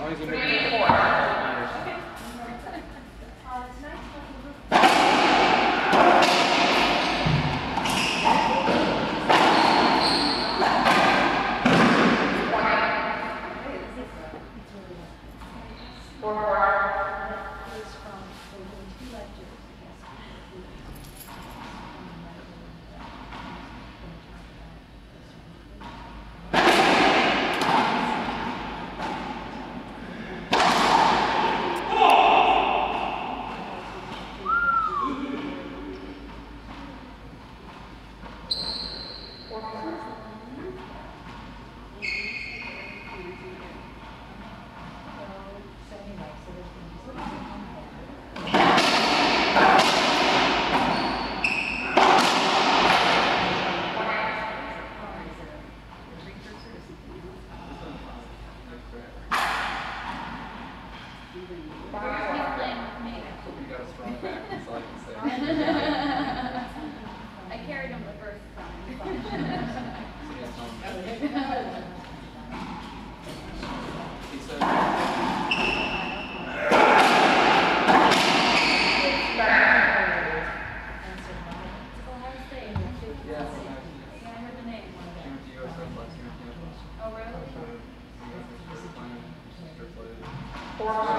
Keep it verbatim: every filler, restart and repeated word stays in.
long as you make it four. Okay. I carried him the first time. He said, Ohio State. yes. Yeah, I heard the name. Came to U S S last year. Oh, really? So, he was playing, just played. Four.